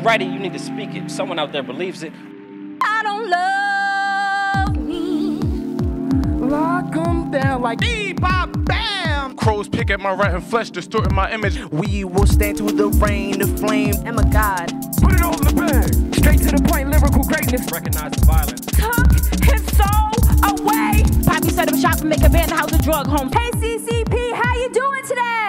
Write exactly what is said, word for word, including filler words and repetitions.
write it, you need to speak it. Someone out there believes it. I don't love me. Lock 'em down like bebop, bam. Crows pick at my rotten flesh, distorting my image. We will stand through the rain, the flame. I'm a god. Put it all in the bag. Straight to the point, lyrical greatness. Recognize the violence. Took his soul away. Poppy set up shop and make a band, the house a drug home. Hey C C P, how you doing today?